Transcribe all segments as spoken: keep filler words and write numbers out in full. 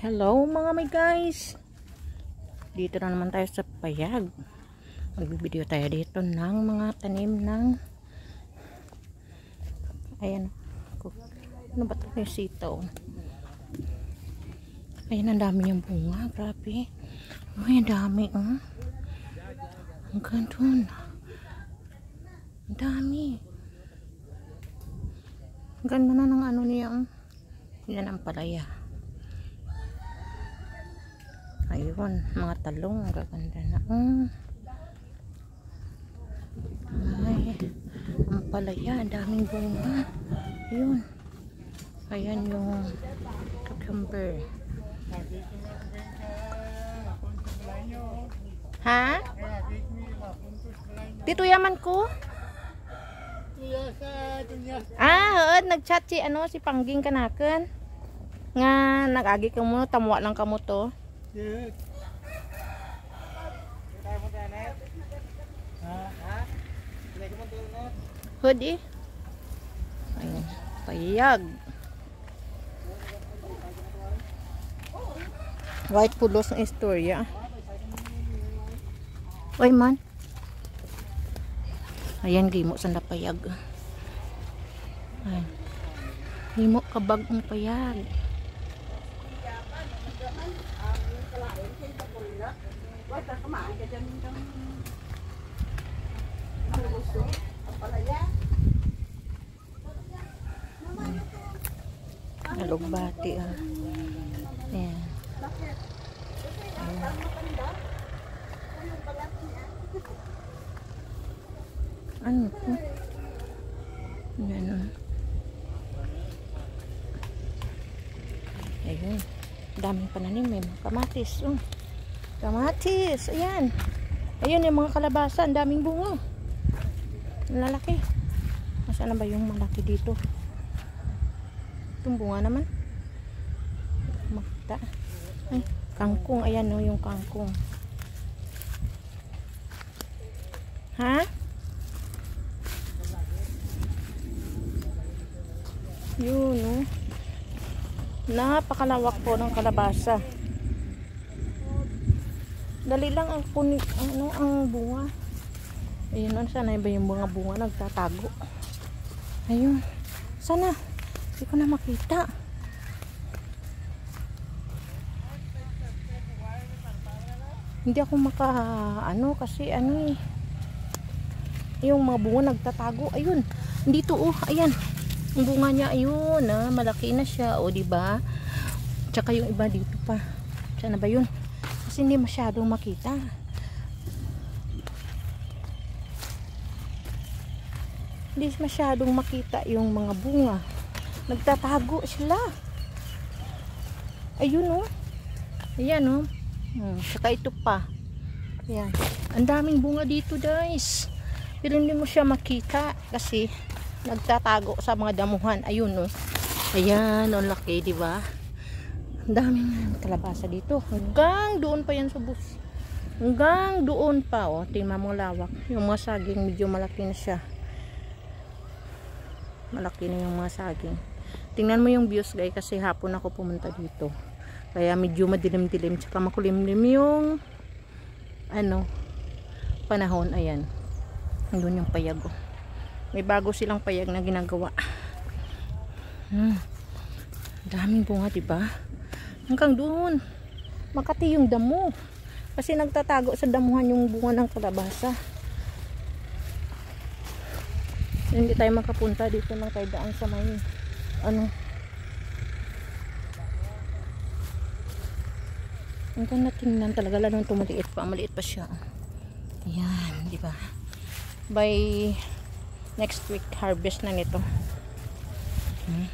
Hello mga may guys, dito na naman tayo sa payag. Magbibideo tayo dito ng mga tanim ng ayan, ano ba ito, yung sitaw. Ayan, ang dami yung bunga, grabe. Ay, ang dami oh. Hanggang dun, ang dami. Ang ganda na ng ano niya oh. Yan ang palaya. Ayun, mga talong, ang gaganda na. Mm. Ay, ang palaya, ang daming bunga. Ayun. Ayan yung cucumber. Ha? Dito yaman ko? Ah, hood, nag-chat si, ano, si Pangging kanaken. Nga, nag-agi ka mo, tamuwa lang ka mo to. Hood eh. Ayun, payag. White pulos ng istorya. Oy man. Ayan, limo sa napayag. Ayan. Limo kabag ang payag. Alugbati ah. Ayan. Ayan. Ano po? Ayan ah. Ayun. Daming pananim, may mga kamatis oh. Kamatis, ayan. Ayun yung mga kalabasa, ang daming bunga. Ang lalaki. Nasaan na ba yung malaki dito? Itong bunga naman. Makita. Ay, kangkong, ayan no, yung kangkong. Ha? Yun no. Napakalawak po ng kalabasa. Dali lang ang kunin, ano, ang bunga. Ayun, sana ba yung bunga bunga nagtatago. Ayun. Sana. Hindi ko na makita. Hindi ako maka, ano, kasi ano eh. Yung mga bunga nagtatago. Ayun. Dito oh, ayan. Yung bunga niya, ayun, ah, malaki na siya. O, diba? Tsaka yung iba dito pa. Sana ba yun? Kasi hindi masyadong makita. Hindi masyadong makita yung mga bunga. Nagtatago sila. Ayun oh. Ayan oh. Hmm, saka ito pa. Ayan. Ang daming bunga dito guys. Pero hindi mo siya makita kasi nagtatago sa mga damuhan. Ayun oh. Ayan, ang laki, di ba? Ang daming kalabasa dito. Hanggang doon pa yan sa bus. Hanggang doon pa oh. Tingnan mo lawak. Yung mga saging medyo malaki na siya. Malaki na yung mga saging. Tingnan mo yung views guys kasi hapon ako pumunta dito. Kaya medyo madilim-dilim tsaka makulimlim yung ano panahon. Ayan. Doon yung payag oh. May bago silang payag na ginagawa. Hmm. Daming bunga, diba? Hanggang doon. Makati yung damo. Kasi nagtatago sa damuhan yung bunga ng kalabasa. Hindi tayo makapunta dito lang tayo daan sa may ano. Ang ganda tingnan talaga, lalong tumaliit pa. Maliit pa siya. Ayan, di ba? By next week harvest na nito. Hmm.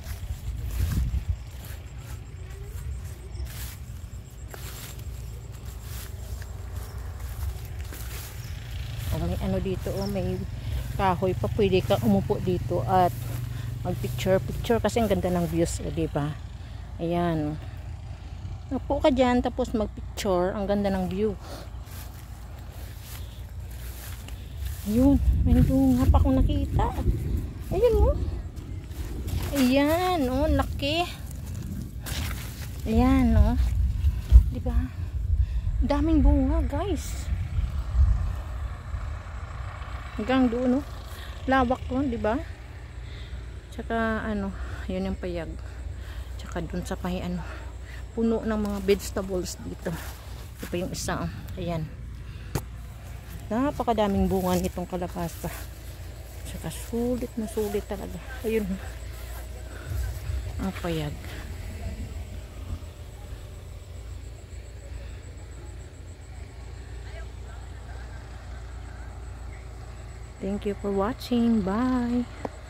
O, may ano dito, o may kahoy pa, pwede ka umupo dito at mag picture picture kasi ang ganda ng views, o diba? Ayan, upo ka dyan tapos mag picture, ang ganda ng view. Ayun, may bunga pa akong nakita. Ayun oh. Ayan, oh, laki. Ayan, no? Diba? Daming bunga, guys. Hanggang doon, no? Lawak ko, diba? Tsaka, ano, yun yung payag. Tsaka doon sa pahi, ano, puno ng mga vegetables dito. Ito pa yung isa, oh. Ayan. Napakadaming bunga nitong kalabasa. Tsaka sulit na sulit talaga. Ayun. Ang payag. Thank you for watching. Bye.